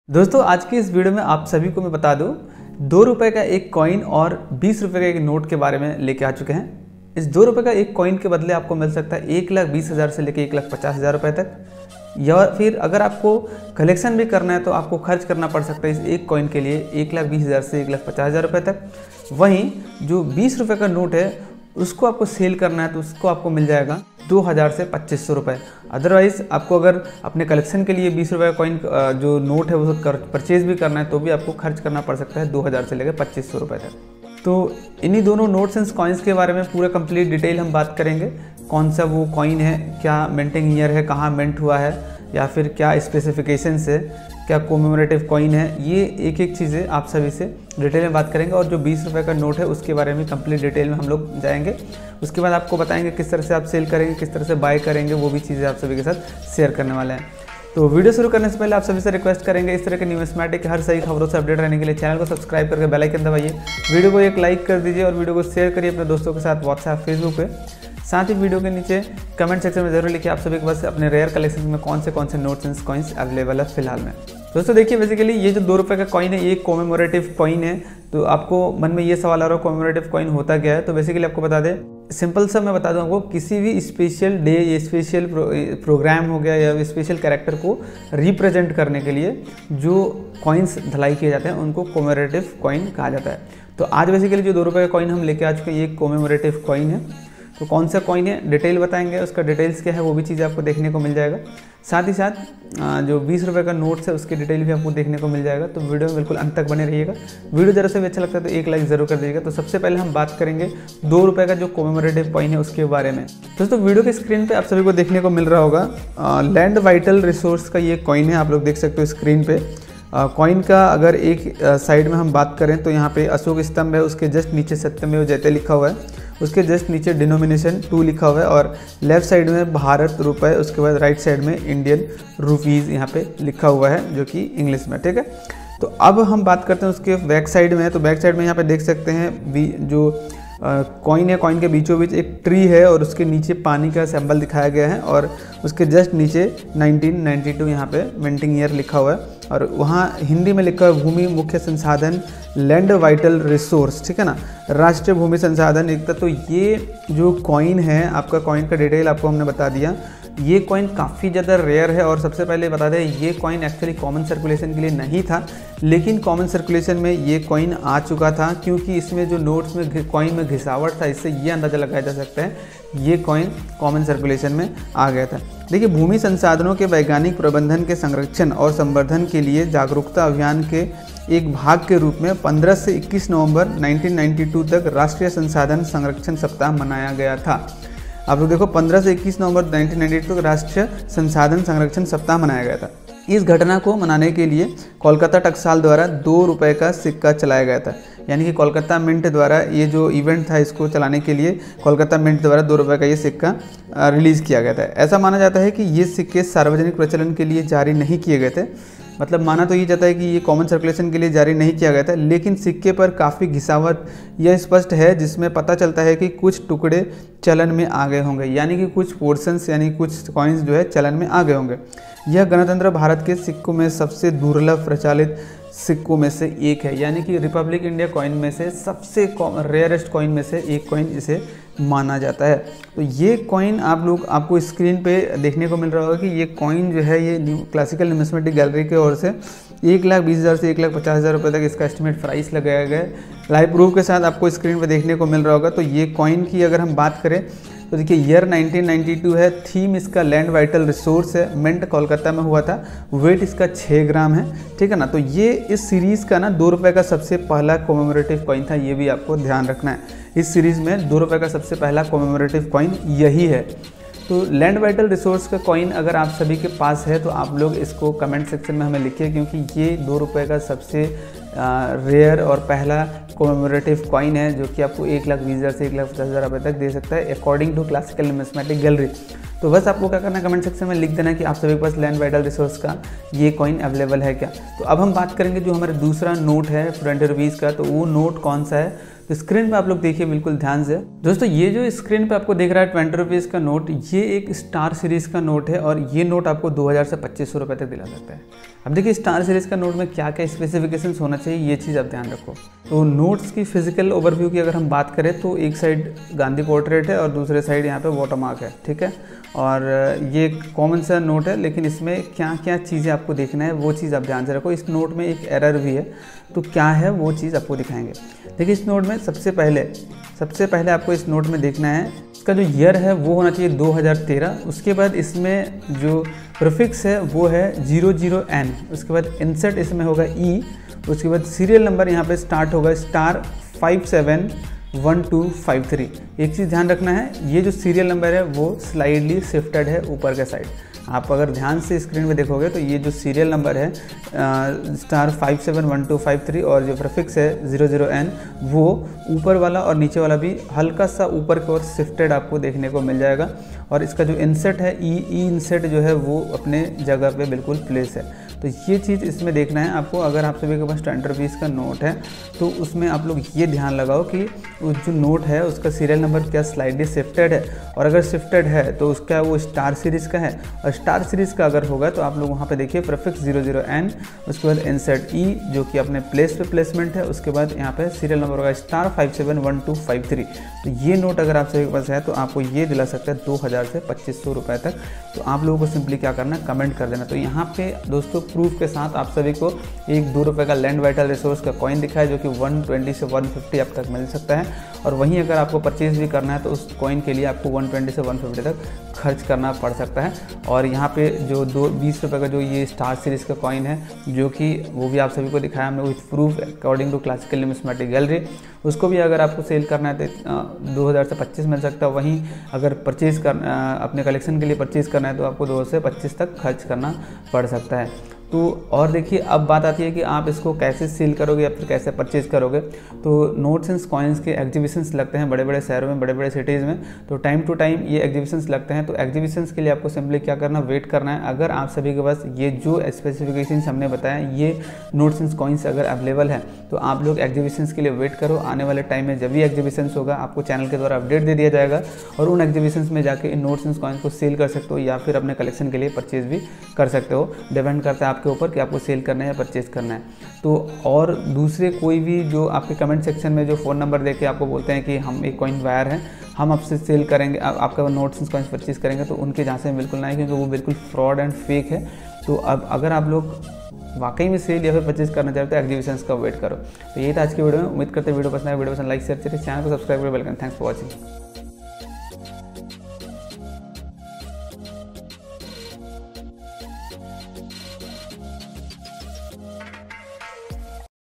दोस्तों आज की इस वीडियो में आप सभी को मैं बता दूं 2 रुपये का एक कॉइन और 20 रुपये का एक नोट के बारे में लेके आ चुके हैं। इस 2 रुपये का एक कॉइन के बदले आपको मिल सकता है 1,20,000 से लेकर 1,50,000 रुपये तक, या फिर अगर आपको कलेक्शन भी करना है तो आपको खर्च करना पड़ सकता है इस एक कॉइन के लिए 1,20,000 से 1,50,000 रुपये तक। वहीं जो 20 रुपये का नोट है उसको आपको सेल करना है तो उसको आपको मिल जाएगा 2,000 से 2,500 रुपये। अदरवाइज़ आपको अगर अपने कलेक्शन के लिए 20 रुपये कॉइन जो नोट है वो परचेज़ भी करना है तो भी आपको खर्च करना पड़ सकता है 2,000 से लेकर 2,500 रुपये तक। तो इन्हीं दोनों नोट्स एंड कॉइन्स के बारे में पूरा कंप्लीट डिटेल हम बात करेंगे। कौन सा वो कॉइन है, क्या मिंटिंग ईयर है, कहाँ मिंट हुआ है, या फिर क्या स्पेसिफिकेशंस है, क्या कोमेमोरेटिव कॉइन है, ये एक एक चीज़ें आप सभी से डिटेल में बात करेंगे। और जो 20 रुपये का नोट है उसके बारे में कंप्लीट डिटेल में हम लोग जाएंगे। उसके बाद आपको बताएंगे किस तरह से आप सेल करेंगे, किस तरह से बाय करेंगे, वो भी चीज़ें आप सभी के साथ शेयर करने वाले हैं। तो वीडियो शुरू करने से पहले आप सभी से रिक्वेस्ट करेंगे इस तरह के न्यूमिस्मेटिक हर सही खबरों से अपडेट रहने के लिए चैनल को सब्सक्राइब करके बेल आइकन दबाइए, वीडियो को एक लाइक कर दीजिए और वीडियो को शेयर करिए अपने दोस्तों के साथ व्हाट्सएप फेसबुक पे। साथ ही वीडियो के नीचे कमेंट सेक्शन में जरूर लिखिए आप सभी के पास अपने रेयर कलेक्शन में कौन से नोट्स एंड कॉइन्स अवेलेबल है फिलहाल में। दोस्तों देखिए, बेसिकली ये जो 2 रुपये का कॉइन है ये कोमेमोरेटिव कॉइन है। तो आपको मन में ये सवाल आ रहा है कोमेमोरेटिव कॉइन होता क्या है। तो बेसिकली आपको बता दें, सिंपल सा मैं बता दूं आपको, किसी भी स्पेशल डे या स्पेशल प्रोग्राम हो गया या स्पेशल कैरेक्टर को रिप्रेजेंट करने के लिए जो कॉइन्स धलाई किए जाते हैं उनको कोमेमोरेटिव कॉइन कहा जाता है। तो आज बेसिकली जो 2 रुपये का कॉइन हम लेके आ चुके हैं ये कोमेमोरेटिव कॉइन है। तो कौन सा कॉइन है डिटेल बताएंगे, उसका डिटेल्स क्या है वो भी चीज़ें आपको देखने को मिल जाएगा। साथ ही साथ जो 20 रुपये का नोट्स है उसकी डिटेल भी आपको देखने को मिल जाएगा। तो वीडियो में बिल्कुल अंत तक बने रहिएगा। वीडियो जरा से भी अच्छा लगता है तो एक लाइक ज़रूर कर दीजिएगा। तो सबसे पहले हम बात करेंगे 2 रुपये का जो कोमेमोरेटिव कॉइन है उसके बारे में। दोस्तों वीडियो के स्क्रीन पर आप सभी को देखने को मिल रहा होगा लैंड वाइटल रिसोर्स का ये कॉइन है, आप लोग देख सकते हो स्क्रीन पे। कॉइन का अगर एक साइड में हम बात करें तो यहाँ पे अशोक स्तंभ है, उसके जस्ट नीचे सत्यमेव जयते लिखा हुआ है, उसके जस्ट नीचे डिनोमिनेशन 2 लिखा हुआ है और लेफ्ट साइड में भारत रुपए, उसके बाद राइट साइड में इंडियन रुपीज़ यहाँ पे लिखा हुआ है जो कि इंग्लिश में, ठीक है। तो अब हम बात करते हैं उसके बैक साइड में। तो बैक साइड में यहाँ पे देख सकते हैं जो कॉइन है, कॉइन के बीचों बीच एक ट्री है और उसके नीचे पानी का सिंबल दिखाया गया है और उसके जस्ट नीचे 1992 यहाँ पे मिंटिंग ईयर लिखा हुआ है और वहाँ हिंदी में लिखा है भूमि मुख्य संसाधन लैंड वाइटल रिसोर्स, ठीक है ना, राष्ट्रीय भूमि संसाधन एकता। तो ये जो कॉइन है आपका, कॉइन का डिटेल आपको हमने बता दिया। ये कॉइन काफ़ी ज़्यादा रेयर है और सबसे पहले बता दें ये कॉइन एक्चुअली कॉमन सर्कुलेशन के लिए नहीं था, लेकिन कॉमन सर्कुलेशन में ये कॉइन आ चुका था क्योंकि इसमें जो नोट्स में कॉइन में घिसावट था, इससे ये अंदाज़ा लगाया जा सकता है ये कॉइन कॉमन सर्कुलेशन में आ गया था। देखिए, भूमि संसाधनों के वैज्ञानिक प्रबंधन के संरक्षण और संवर्धन के लिए जागरूकता अभियान के एक भाग के रूप में 15 से 21 नवंबर 1992 तक राष्ट्रीय संसाधन संरक्षण सप्ताह मनाया गया था। आप लोग देखो, 15 से 21 नवंबर 1992 तक राष्ट्रीय संसाधन संरक्षण सप्ताह मनाया गया था। इस घटना को मनाने के लिए कोलकाता टकसाल द्वारा 2 रुपये का सिक्का चलाया गया था। यानी कि कोलकाता मिंट द्वारा ये जो इवेंट था इसको चलाने के लिए कोलकाता मिंट द्वारा 2 रुपये का ये सिक्का रिलीज़ किया गया था। ऐसा माना जाता है कि ये सिक्के सार्वजनिक प्रचलन के लिए जारी नहीं किए गए थे। मतलब माना तो ये जाता है कि ये कॉमन सर्कुलेशन के लिए जारी नहीं किया गया था, लेकिन सिक्के पर काफ़ी घिसावट यह स्पष्ट है जिसमें पता चलता है कि कुछ टुकड़े चलन में आ गए होंगे, यानी कि कुछ पोर्शंस यानी कुछ कॉइन्स जो है चलन में आ गए होंगे। यह गणतंत्र भारत के सिक्कों में सबसे दुर्लभ प्रचलित सिक्कों में से एक है, यानी कि रिपब्लिक इंडिया कॉइन में से सबसे रेयरेस्ट कॉइन में से एक कॉइन इसे माना जाता है। तो ये कॉइन आपको स्क्रीन पे देखने को मिल रहा होगा कि ये कॉइन जो है ये क्लासिकल न्यूमिस्मेटिक गैलरी की ओर से 1,20,000 से 1,50,000 रुपये तक इसका एस्टिमेट प्राइस लगाया गया है। लाइव प्रूफ के साथ आपको स्क्रीन पे देखने को मिल रहा होगा। तो ये कॉइन की अगर हम बात करें तो देखिए ईयर 1992 है, थीम इसका लैंड वाइटल रिसोर्स है, मिंट कोलकाता में हुआ था, वेट इसका 6 ग्राम है, ठीक है ना। तो ये इस सीरीज़ का ना 2 रुपये का सबसे पहला कोमेमोरेटिव कॉइन था, ये भी आपको ध्यान रखना है। इस सीरीज़ में 2 रुपये का सबसे पहला कोमेमोरेटिव कॉइन यही है। तो लैंड वाइटल रिसोर्स का कॉइन अगर आप सभी के पास है तो आप लोग इसको कमेंट सेक्शन में हमें लिखिए, क्योंकि ये 2 रुपये का सबसे रेयर और पहला कोमेमोरेटिव कॉइन है जो कि आपको 1,20,000 से 1,50,000 रुपये तक दे सकता है according to classical numismatic gallery. तो बस आपको क्या करना है, कमेंट सेक्शन में लिख देना कि आप सभी के पास लैंड वाइटल रिसोर्स का ये कॉइन अवेलेबल है क्या। तो अब हम बात करेंगे जो हमारा दूसरा नोट है 20 रुपीज़ का, तो वो नोट कौन सा है। तो स्क्रीन पे आप लोग देखिए बिल्कुल ध्यान से। दोस्तों ये जो स्क्रीन पे आपको दिख रहा है 20 रुपीज़ का नोट, ये एक स्टार सीरीज़ का नोट है और ये नोट आपको 2000 से 2500 रुपये तक दिला सकता है। अब देखिए स्टार सीरीज़ का नोट में क्या क्या स्पेसिफिकेशंस होना चाहिए, ये चीज़ आप ध्यान रखो। तो नोट्स की फिजिकल ओवरव्यू की अगर हम बात करें तो एक साइड गांधी पोर्ट्रेट है और दूसरे साइड यहाँ पे वाटरमार्क है, ठीक है। और ये एक कॉमन सा नोट है, लेकिन इसमें क्या क्या चीज़ें आपको देखना है वो चीज़ आप ध्यान से रखो। इस नोट में एक एरर भी है, तो क्या है वो चीज़ आपको दिखाएंगे। देखिए इस नोट में सबसे पहले आपको इस नोट में देखना है, इसका जो ईयर है वो होना चाहिए 2013। उसके बाद इसमें जो प्रीफिक्स है वो है 00N। उसके बाद इंसर्ट इसमें होगा E। उसके बाद सीरियल नंबर यहाँ पे स्टार्ट होगा स्टार 571253। एक चीज़ ध्यान रखना है, ये जो सीरियल नंबर है वो स्लाइडली शिफ्टेड है ऊपर के साइड। आप अगर ध्यान से स्क्रीन में देखोगे तो ये जो सीरियल नंबर है स्टार 571253 और जो प्रीफिक्स है 00N, वो ऊपर वाला और नीचे वाला भी हल्का सा ऊपर की ओर शिफ्टेड आपको देखने को मिल जाएगा। और इसका जो इंसर्ट है ई इंसर्ट जो है वो अपने जगह पे बिल्कुल प्लेस है। तो ये चीज़ इसमें देखना है आपको। अगर आप सभी के पास 20 रुपीज़ का नोट है तो उसमें आप लोग ये ध्यान लगाओ कि उस जो नोट है उसका सीरियल नंबर क्या स्लाइडली शिफ्टेड है, और अगर शिफ्टेड है तो उसका वो स्टार सीरीज़ का है। और स्टार सीरीज़ का अगर होगा तो आप लोग वहाँ पे देखिए प्रीफिक्स 00N, उसके बाद इंसर्ट E जो कि अपने प्लेस पे प्लेसमेंट है। उसके बाद यहाँ पे सीरियल नंबर होगा स्टार 571253। तो ये नोट अगर आप सभी के पास है तो आपको ये दिला सकता है 2000 से 2500 रुपये तक। तो आप लोगों को सिंपली क्या करना है, कमेंट कर देना। तो यहाँ पे दोस्तों प्रूफ के साथ आप सभी को एक 2 रुपये का लैंड वाइटल रिसोर्स का कॉइन दिखा है जो कि 120 से 150 अब तक मिल सकता है। और वहीं अगर आपको परचेज भी करना है तो उस कॉइन के लिए आपको 120 से 150 तक खर्च करना पड़ सकता है। और यहाँ पे जो 20 रुपये का जो ये स्टार सीरीज़ का कॉइन है जो कि वो भी आप सभी को दिखाया हमने with proof according to classical numismatic gallery, उसको भी अगर आपको सेल करना है तो 2000 से 25 मिल सकता है। वहीं अगर परचेज़ करना अपने कलेक्शन के लिए परचेज़ करना है तो आपको 2 से 25 तक खर्च करना पड़ सकता है। तो और देखिए अब बात आती है कि आप इसको कैसे सेल करोगे या फिर कैसे परचेज करोगे। तो नोट्स एंड कॉइन्स के एग्जीबिशंस लगते हैं बड़े बड़े शहरों में, बड़े बड़े सिटीज़ में। तो टाइम टू टाइम ये एग्जीबिशंस लगते हैं। तो एग्जीबिशंस के लिए आपको सिंपली क्या करना, वेट करना है। अगर आप सभी के पास ये जो स्पेसिफिकेशंस हमने बताया ये नोट्स एंड कॉइन्स अगर अवेलेबल है तो आप लोग एग्जीबिशंस के लिए वेट करो। आने वाले टाइम में जब भी एग्जीबिशंस होगा आपको चैनल के द्वारा अपडेट दे दिया जाएगा और उन एग्जीबिशंस में जाके इन नोट्स एंड कॉइन्स को सेल कर सकते हो या फिर अपने कलेक्शन के लिए परचेज भी कर सकते हो। डिपेंड करता है आपके ऊपर कि आपको सेल करना है या परचेज करना है। तो और दूसरे कोई भी जो आपके कमेंट सेक्शन में जो फ़ोन नंबर देके आपको बोलते हैं कि हम एक कॉइन बायर हैं, हम आपसे सेल करेंगे, आपका नोट्स एंड कॉइन्स परचेज करेंगे, तो उनके झांसे में बिल्कुल ना है क्योंकि वो बिल्कुल फ्रॉड एंड फेक है। तो अब अगर आप लोग वाकई में सेल या फिर परचेज करना चाहते हो तो एग्जीबिशंस का वेट करो। तो यही था आज की वीडियो में। उम्मीद करते हैं वीडियो पसंद आए। वीडियो पसंद लाइक शेयर करिए, चैनल को सब्सक्राइब करें, वेलकम, थैंक्स फॉर वॉचिंग।